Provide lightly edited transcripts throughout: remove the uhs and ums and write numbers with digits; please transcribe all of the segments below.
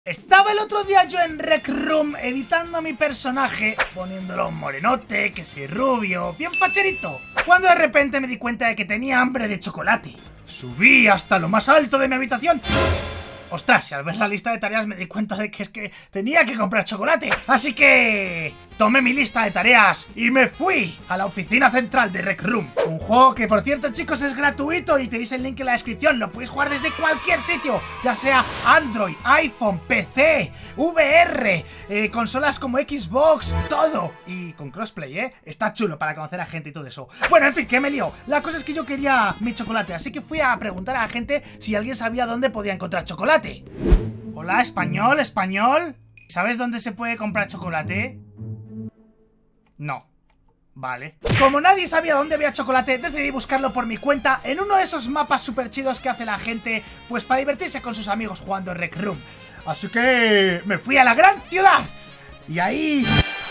Estaba el otro día yo en Rec Room editando a mi personaje, poniéndolo un morenote, que si rubio, bien facherito, cuando de repente me di cuenta de que tenía hambre de chocolate. Subí hasta lo más alto de mi habitación. Ostras, y al ver la lista de tareas me di cuenta de que es que tenía que comprar chocolate. Así que tomé mi lista de tareas y me fui a la oficina central de Rec Room. Un juego que, por cierto, chicos, es gratuito y tenéis el link en la descripción. Lo podéis jugar desde cualquier sitio, ya sea Android, iPhone, PC, VR, consolas como Xbox, todo. Y con crossplay, está chulo para conocer a gente y todo eso. Bueno, en fin, que me lío. La cosa es que yo quería mi chocolate, así que fui a preguntar a la gente si alguien sabía dónde podía encontrar chocolate. Hola, español, español. ¿Sabes dónde se puede comprar chocolate? No. Vale. Como nadie sabía dónde había chocolate, decidí buscarlo por mi cuenta en uno de esos mapas super chidos que hace la gente, pues para divertirse con sus amigos jugando Rec Room. Así que me fui a la gran ciudad y ahí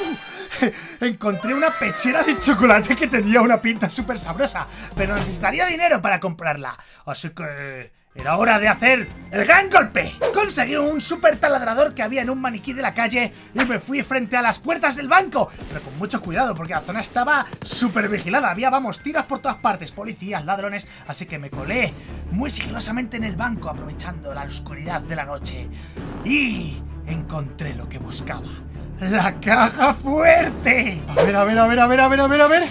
encontré una pechera de chocolate que tenía una pinta súper sabrosa, pero necesitaría dinero para comprarla. Así que era hora de hacer el gran golpe. Conseguí un super taladrador que había en un maniquí de la calle y me fui frente a las puertas del banco, pero con mucho cuidado porque la zona estaba súper vigilada. Había, vamos, tiras por todas partes, policías, ladrones, así que me colé muy sigilosamente en el banco aprovechando la oscuridad de la noche y encontré lo que buscaba. ¡La caja fuerte! A ver, a ver, a ver, a ver, a ver, a ver, a ver.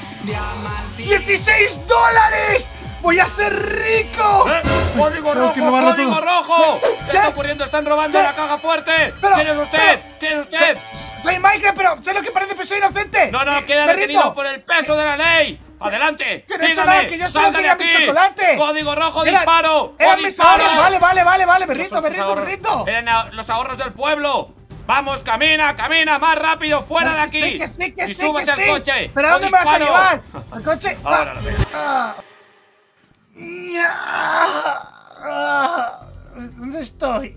¡$16! ¡Voy a ser rico! ¡Código rojo! ¡Código rojo! ¿Qué está ocurriendo? ¡Están robando la caja fuerte! ¿Quién es usted? ¿Quién es usted? Soy Michael, pero sé lo que parece, pero soy inocente. No, no, queda detenido por el peso de la ley. ¡Adelante! Que no he hecho nada, que yo solo quería mi chocolate. ¡Código rojo, disparo! ¡Eran mis ahorros! Vale, me rindo. Eran los ahorros del pueblo. ¡Vamos, camina, camina, más rápido, fuera de aquí! ¡Y súbase al coche! ¿Pero a dónde me vas a llevar? ¿Al coche? Ahora lo veo. ¿Dónde estoy?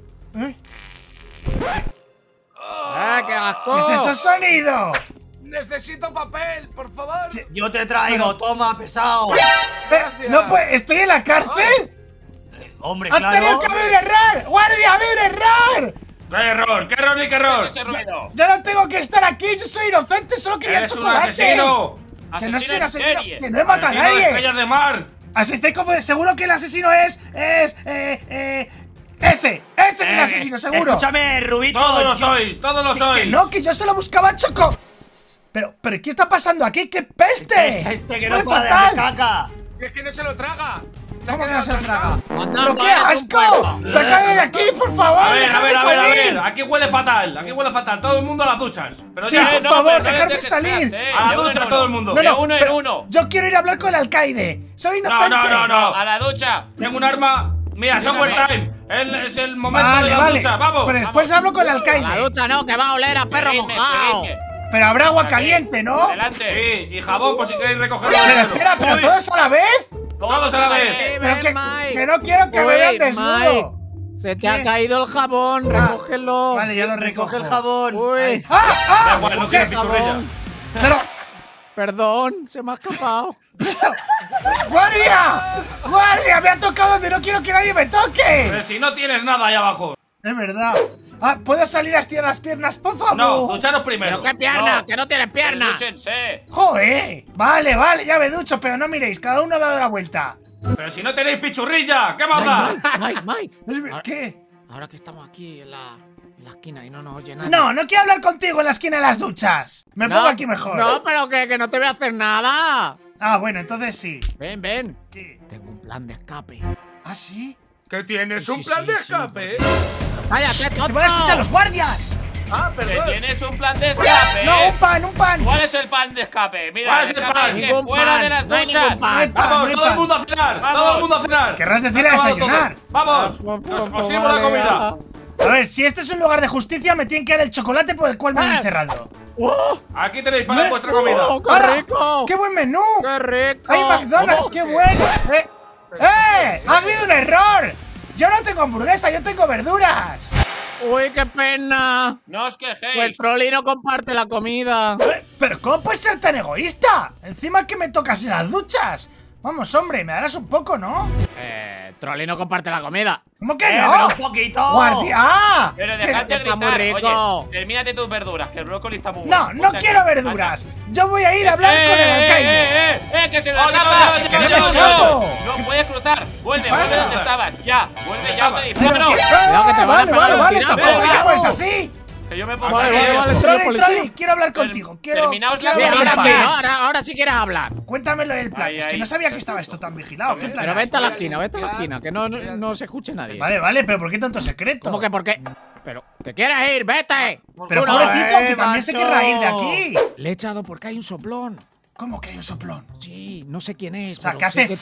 ¡Qué asco! ¿Qué es ese sonido? Necesito papel, por favor. Yo te traigo, toma, pesado. No, pues, ¿estoy en la cárcel? Hombre, ¡Han claro. tenido que haber errar! ¡Guardia, a ver, errar! ¡Qué error! ¡Qué error ni qué error! Ese ruido. Yo no tengo que estar aquí, yo soy inocente, solo quería ¡Eres un chocolate. asesino! Que no soy un ¡Asesino en asesino, serie! que no he matado a ¡Asesino de nadie. Estrellas de Mar! Así estoy como seguro que el asesino es ese es el asesino, seguro. Escúchame, Rubito. ¡Todos lo sois! ¡Todos lo sois! Que no, que yo solo buscaba choco. Pero, ¿qué está pasando aquí? ¡Qué peste! Este que no ¡Huele puede de fatal! caca. Es que no se lo traga. ¿Cómo que no se lo traga? Anda, ¡Pero qué eres un asco! puerco. ¡Sácame de aquí, por favor! A ver, a ¡Déjame ver, a ver, a salir! ver. Aquí huele fatal. Aquí huele fatal. Todo el mundo a las duchas. Pero Sí, ya, por no, favor, pero dejarme dejes- salir. A la ducha todo el mundo. No, De no, uno en pero uno. yo quiero ir a hablar con el alcaide. Soy No, inocente. no. A la ducha. Tengo un arma. Mira, software time. Es el momento de la Vale. ducha. Vamos. Pero después hablo con el La alcaide. ducha no, que va a oler a perro Rinde, mojado. rinde. Pero habrá agua caliente, ¿no? Adelante. Sí, y jabón por si queréis recogerlo del Pero suelo. espera, ¿pero Uy, todos a la vez? Todos a la vez. Pero Ven, que Mike. no quiero que me Uy, vean desnudo. Mike, se te ¿Qué? ha caído el jabón, recógelo. Vale, ya lo recojo. Recoge el jabón. Uy, Da ¡Ah! igual, no ¿Qué? quiero pichurrilla. Pero, perdón, se me ha escapado. ¡guardia! ¡Guardia! ¡Me ha tocado donde no quiero que nadie me toque! Pero si no tienes nada ahí abajo. Es verdad. ¿Puedo salir a estirar las piernas? ¡Por favor! No, ducharos primero. ¿Pero qué pierna? No. ¡Que no tienes pierna! Dúchense. ¡Joder! Vale, ya me ducho, pero no miréis, cada uno ha dado la vuelta. Pero si no tenéis pichurrilla, ¿qué más da? Mike. ¿Qué? Ahora que estamos aquí en la esquina y no nos oye nadie. No quiero hablar contigo en la esquina de las duchas. Me pongo aquí mejor. No, pero que no te voy a hacer nada. Bueno, entonces sí. Ven. ¿Qué? Tengo un plan de escape. ¿Ah, sí? ¿Qué tienes? Sí, ¿Un plan de sí, escape? ¡Cállate, ¡Te van a escuchar los guardias! Ah, Pues perdón. ¿Eh? ¿Qué ¿Tienes tienes un plan de escape? ¡No, un pan! ¿Cuál es el plan de escape? Mira, ¿Cuál es el plan? que Ningún fuera pan, de las no hay duchas. ningún pan. No hay pan, no Vamos, hay todo el pan. mundo a cenar. Vamos. Todo el mundo a cenar. Querrás decir Se a ha acabado desayunar. todo. Vamos, os sirvo la comida. A ver, si este es un lugar de justicia, me tienen que dar el chocolate por el cual me han encerrado. Aquí tenéis para vuestra comida. ¡Oh, qué ¡Hala! rico! ¡Qué buen menú! ¡Qué rico! ¡Hay McDonald's! ¡Qué bueno! ¡Ha habido un error! Yo no tengo hamburguesa, yo tengo verduras. ¡Uy, qué pena! No os Pues quejéis. Trolli no comparte la comida. ¿Pero cómo puedes ser tan egoísta? Encima que me tocas en las duchas. Vamos, hombre, me darás un poco, ¿no? Trolli no comparte la comida. ¿Cómo que Pero no? un poquito. ¡Guardia! ¡Ah! Pero Que- dejad de está muy gritar. rico. Oye, termínate tus verduras, que el brócoli está muy bueno. No, no Ponte quiero aquí. verduras. Yo voy a ir a hablar con el alcaide. ¡Que se lo Oye, escapa! oye, ¡Que no me escapo! No puedes cruzar. Vuelve, ¿Qué vuelve pasa? donde estabas. Ya, vuelve ya. Te dice, Pero vámonos. que- Cuidado que te van a vale, pegar vale, un vale, tirazo. tampoco es que Venga. puedes así. Que yo me pongo Vale, aquí. vale, vale, señor Trolli, policía. Trolli, quiero hablar contigo. terminaos la quiero vida, hablar Ahora sí, contigo. ¿no? Ahora sí quieres hablar. Cuéntamelo del plan. Ahí, Es que ahí. no sabía que estaba esto tan vigilado. ¿Qué plan? Pero vete a la esquina, vete a la esquina, que no se escuche nadie. Vale, vale, pero ¿por qué tanto secreto? ¿Cómo que por qué? Pero, ¿te quieres ir? ¡Vete! Pero Tú no. pobrecito, que también se macho. querrá ir de aquí. Le he echado porque hay un soplón. ¿Cómo que hay un soplón? Sí, no sé quién es, O sea, pero ¿qué sé hace? que tú...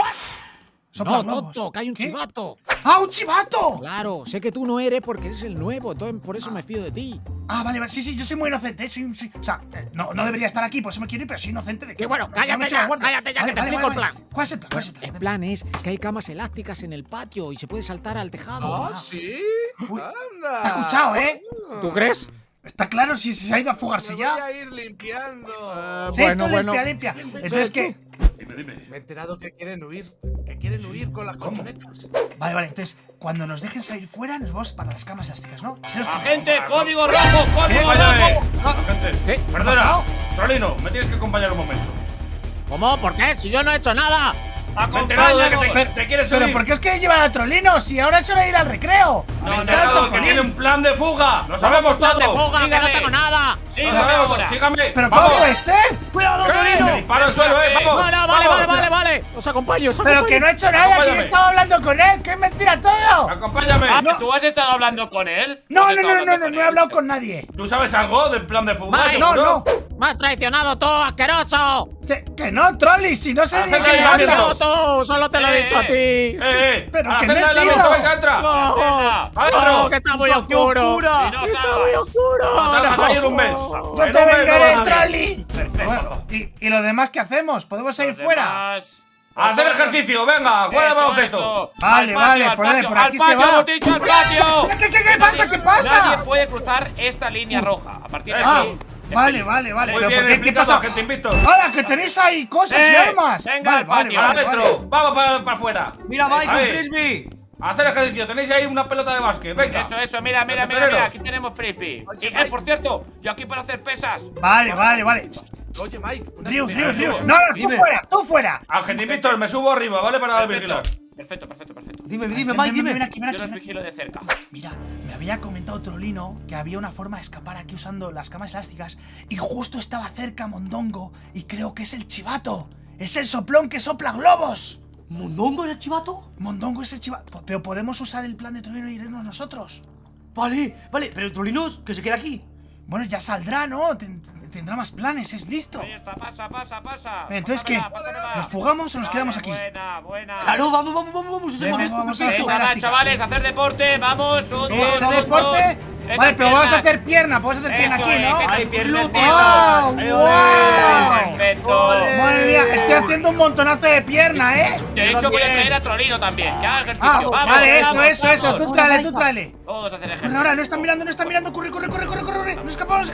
Sopla No, globos. tonto, que hay un ¿Qué? chivato. ¡Ah, un chivato! Claro, sé que tú no eres porque eres el nuevo, entonces por eso me fío de ti. Ah, vale, vale. Sí, sí, yo soy muy inocente. O sea, no debería estar aquí, por eso me quiero ir, pero soy inocente de que. Que bueno, no cállate me eche ya, la guardia. cállate ya, Vale, que te vale, explico vale, el vale. ¿Cuál es el plan? ¿Cuál es el plan? El plan es que hay camas elásticas en el patio y se puede saltar al tejado. ¿Ah, sí? Uy, Anda. ¿Te has escuchado, eh? ¿Tú crees? Está claro si se ha ido a fugarse Me ya. voy a ir limpiando. Sí, tú limpia, limpia. Entonces, ¿qué? Dime. Me he enterado que quieren huir. Que quieren huir con las colchonetas. Vale, vale. Entonces, cuando nos dejen salir fuera, nos vamos para las camas elásticas, ¿no? Se nos- Agente, código rojo, código Acompáñame. rojo. Gente, ¿Qué? ¿Qué ha perdona. pasado? Trolino, me tienes que acompañar un momento. ¿Cómo? ¿Por qué? Si yo no he hecho nada. Me he enterado de que Acompáñanos. te quieres Pero subir. ¿por qué os queréis llevar a Trolino? Si ahora es hora de ir al recreo. Me he Está el enterado de que trampolín. tiene un plan de fuga. Lo sabemos ¡No te todo. fuga, que no Sígame. tengo nada! Lo Sígame sabemos ahora. todo. Sígame. ¿Pero cómo Vamos. puede ser? ¡Cuidado, Me Trolino! disparo al suelo, vamos. No, no, vale, vamos. vale, vale. Os acompaño, os Pero acompaño. que no he hecho nada, que yo Acompáñame. estaba hablando con él. ¡Que es mentira todo! Acompáñame. Ah, ¿tú has estado hablando con él? No, ¿Has no, estado no, no, hablando no he él? hablado con nadie. ¿Tú sabes algo del plan de fuga? Mike, No, seguro? no. ¡Me has traicionado tú, asqueroso! Que no, Trolli, si no sé ni de Acepta qué me el hablas. aviento. Tú, solo te lo he dicho a ti. Pero a la que no he celda del sido. lamento, venga, entra. No, Adentro. no, que está muy oscuro. oscura. Si no Está sabes. muy oscuro. Salgas no. ahí en un mes. Yo En te un mes vengaré, no vas a salir. Trolli. Perfecto. Bueno, ¿y lo demás qué hacemos? ¿Podemos ir Los fuera? demás- A hacer ejercicio, venga, juega de Eso, baloncesto. eso. Vale, Al patio, vale, al por patio, aquí al se patio, va. hemos dicho al patio. ¿Qué pasa? ¿Qué pasa? Nadie puede cruzar esta línea roja. A partir de Ah, aquí. vale, vale, vale. Muy ¿Pero bien por qué? ¿Qué explicado, pasa? agente Invictor. ¡Hala, que tenéis ahí cosas y armas! venga, Vale, al vale, patio. vale, Adentro, vale. vamos para afuera. Mira, Mike, un Ahí. frisbee. A hacer ejercicio, tenéis ahí una pelota de básquet, venga. Eso, mira, aquí tenemos frisbee. Oye, Y, Mike. por cierto, yo aquí para hacer pesas. Vale, vale, vale. Oye, Mike. Rius. Rius. No, tú Dime. fuera, tú fuera. Agente Invictor, me subo arriba, ¿vale? Para vigilar. Perfecto. Dime, Ven, Mike, ven, dime. ven aquí, ven Yo aquí, los ven aquí. vigilo de cerca. Mira, me había comentado Trolino que había una forma de escapar aquí usando las camas elásticas y justo estaba cerca Mondongo y creo que es el chivato. Es el soplón que sopla globos. ¿Mondongo es el chivato? Mondongo es el chivato. Pero podemos usar el plan de Trolino y irnos nosotros. Vale, pero el Trolino que se queda aquí. Bueno, ya saldrá, ¿no? Tendrá más planes, es listo. Ahí está, pasa. Entonces, ¿qué? Pásamela. ¿Nos fugamos o nos quedamos aquí? Buena. Claro, vamos. Ese Venga, momento vamos a perfecto. ver. Venga, va, elástica. chavales, hacer deporte, vamos. Un, dos, ¿De deporte? Esas Vale, pero vamos a piernas. hacer pierna, podemos hacer pierna Eso aquí, ¿no? es, esas Ay, piernecitas. ¡Oh, Ay, wow! ole. Perfecto. Ole. Madre mía, estoy haciendo un montonazo de pierna, ¿eh? De hecho, voy a también. traer a Trolino también, que haga ejercicio. Ah, vamos, vale, vamos, eso. vamos. Tú tráele. Todos a hacer Corre ejercicio. ahora, no están mirando. Corre. Nos escapamos.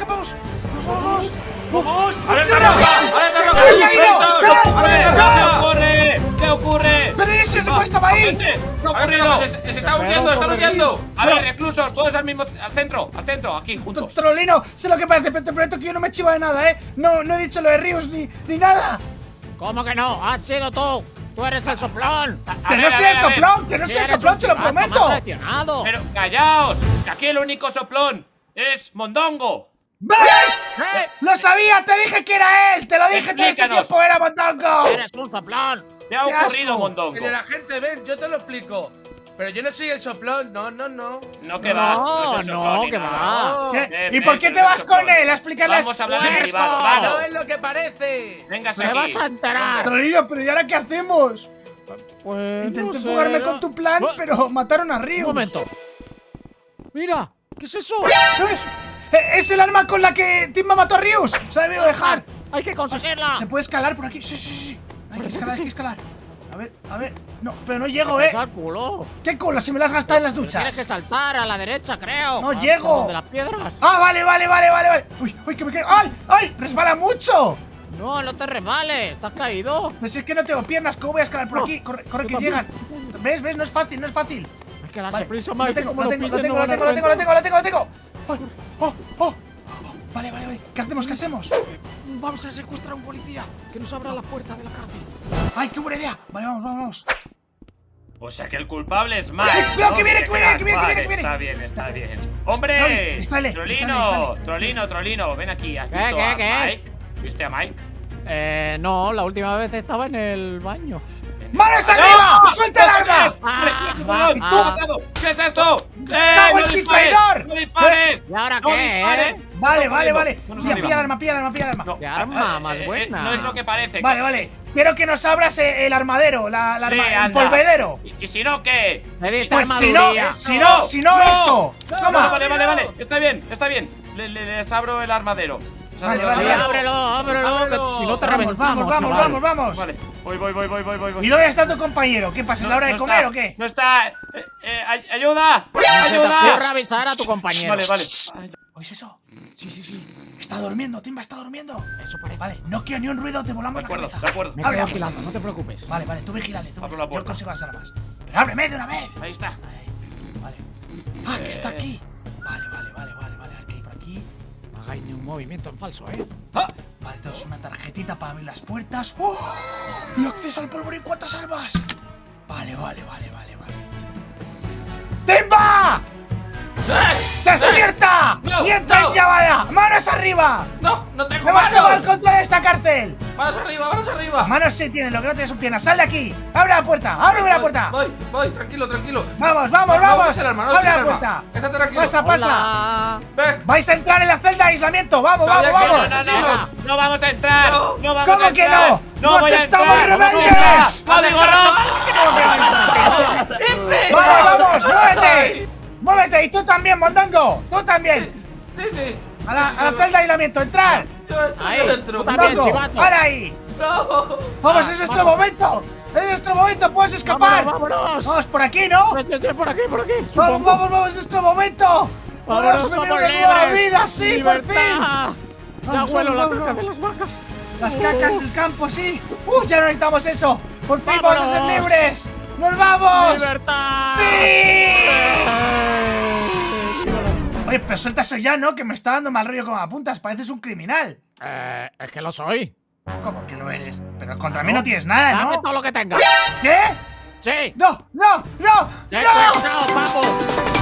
Vamos. ¡Vamos! ¡Alerta roja! ¡Alerta roja! ¡Ay, ay, ay! Invictor! ¡Alerta roja! ¿Qué ocurre? Pero ese se estaba ahí. Gente, ¿qué ha ¡Alerta ocurrido? roja! ¡Se está huyendo! ¡Están huyendo! A ver, reclusos, todos al centro, aquí, juntos. Trolino, sé lo que parece, pero te prometo que yo no me chivo de nada, ¿eh? No he dicho lo de Rius ni nada. ¿Cómo que no? ¡Has sido tú! ¡Tú eres el soplón! Que no soy el soplón, te lo Eres prometo. un chivato, me has traicionado. Pero callaos, que aquí el único soplón es Mondongo. ¿Ves? Lo sabía, te dije que era él. Te lo dije todo este Explícanos. tiempo, era Mondongo. ¡Eres un soplón! ¿Qué ha ¡Qué ocurrido, asco! Mondongo? Pero la gente, ven, yo te lo explico. Pero yo no soy el soplón, no. No, que va. No, es el soplón ni que nada. va. ¿Qué? ¿Y Ven, por qué ven, te vas soplón. con él? A explicarle. Vamos a hablar en Pues privado, no. vamos. No es lo que parece. Véngase ¡Me aquí. vas a enterar! Trolino, pero ¿y ahora qué hacemos? Pues Intenté no sé, fugarme ¿no? con tu plan, pero mataron a Rius. Un momento. Mira, ¿qué es eso? Es el arma con la que Timba mató a Rius. Se ha debido dejar. ¡Hay que conseguirla! ¿Se puede escalar por aquí? Sí. Hay que escalar, sí. hay que escalar. A ver. No, pero no llego, ¿eh? ¡Pesa el culo! ¿Qué cola si me las has gastado en las Tienes que duchas? saltar a la derecha, creo. No Ah, llego. ¿De las piedras? Ah, vale. Uy, que me caigo. ¡Ay! ¡Resbala mucho! No, no te resbales. ¿Estás caído? Pues es que no tengo piernas, ¿cómo voy a escalar por aquí? Corre, corre, que llegan. ¿Ves? ¿Ves? No es fácil, no es fácil. Hay que darse Vale, prisa, lo Mike. tengo, Como lo nos tengo, lo pisen, tengo, no lo van a tengo, lo tengo, lo reír. tengo, lo tengo, lo tengo, lo tengo. ¡Oh! ¡Oh! ¡Oh! Vale, vale, vale. ¿Qué hacemos? ¿Qué hacemos? Vamos a secuestrar a un policía que nos abra la puerta de la cárcel. ¡Ay, qué buena idea! Vale, vamos, vamos. O sea que el culpable es Mike. Cuidado, ¿no? que viene, que viene, que viene, que Vale, viene, que viene. Está bien, está bien. Dale, ¡Hombre! distráele, Trolino, distráele. Trolino, Trolino, ven aquí. ¿Has ¿Qué, visto qué, a qué? Mike? ¿Viste a Mike? No, la última vez estaba en el baño. ¡Manos arriba! ¡No! ¡Suelta el arma! ¿Qué ha pasado? ¿Qué es esto? ¡Cago en ¡No ti, dispares! traidor! ¡No dispares! ¿Y ahora ¡No qué, dispares! Vale, vale, vale. Manos Pilla, arriba. pilla el arma, pilla el arma, pilla el arma. No, ¡Qué arma más buena! No es lo que parece. Vale, vale. Quiero que nos abras el armadero, Sí, el anda. polvedero. ¿Y si no qué? Me dice Pues si no, armaduría. si no esto. Toma. Vale, vale, vale. Está bien, está bien. Les abro el armadero. Les abro Vale, el vale, Sí, armadero. ábrelo, que si no te Vamos, reventamos. vamos, vamos, chaval. vamos, vamos. Vale, voy. ¿Y dónde está tu compañero? ¿Qué pasa? ¿Es la hora de No comer está, o qué? No está. ¡Ayuda! Se te ¡Ayuda! ocurra avisar a tu compañero. Vale, vale. ¿Oís eso? Sí. Está durmiendo, Timba está durmiendo. Eso parece. Vale, no quiero ni un ruido, te De volamos la acuerdo, cabeza. de acuerdo. Me Abre quedo la vigilando, no te preocupes. Vale, tú vigílale, Abro la yo puerta. consigo las armas. Pero ábreme de una vez. Ahí está. Vale. Ah, que está aquí. Vale. A ver qué hay por aquí. No hagáis ni un movimiento en falso, ¡Ah! Vale, tenemos una tarjetita para abrir las puertas. ¡Oh! ¡El acceso al polvorín! ¿Cuántas armas? Vale. ¡Timba! ¡Despierta! No, ¡Y entra no. en llamada! ¡Manos arriba! No tengo ¡Hemos tomado el manos. control de esta cárcel! Manos arriba. Manos sí tienes, lo que no tienes son piernas. ¡Sal de aquí! ¡Abre la puerta! ¡Ábreme la puerta! Voy, tranquilo. ¡Vamos! No uses el arma, no uses ¡Abre el la arma. puerta! Estate tranquilo. ¡Pasa! Hola. Ven. ¡Vais a entrar en la celda de aislamiento! ¡Vamos! Sabía que ¡Vamos! no, No vamos a entrar. No. No vamos ¿Cómo a que entrar. no? ¡No voy a aceptamos entrar. rebeldes! ¡Código rojo! ¡Vamos! ¡Muévete! ¡Muévete! ¡Y tú también, Mondongo! ¡Tú también! Sí. ¡A la celda de aislamiento! ¡Entrar! Ahí, Yo entro. tú también, ¡Mondongo! chivato. ¡Para ahí! No. ¡Vamos, es nuestro momento! ¡Es nuestro momento! ¡Puedes escapar! ¡Vámonos! ¡Vamos por aquí, ¿no! Sí, por aquí. ¡Vamos, vamos! ¡Es nuestro momento! ¡Vámonos, ¡Podemos somos vivir una nueva libres! vida! ¡Sí, por fin! ¡Libertad! Ya Vamos, huelo la vamos, caca vamos. de las vacas. ¡Las cacas del campo, sí! ¡Ya no necesitamos eso! ¡Por fin vamos a ser ¡Vámonos! libres! ¡Nos vamos! ¡Libertad! ¡Sí! Viva la- Oye, pero suelta eso ya, ¿no? Que me está dando mal rollo como apuntas. Pareces un criminal. Es que lo soy. ¿Cómo que lo eres? Pero contra mí no tienes nada, Dame ¿no? todo lo que tengas. ¿Qué? Sí. ¡No! ¡No! ¡No! Ten ¡No! cuidado, papo.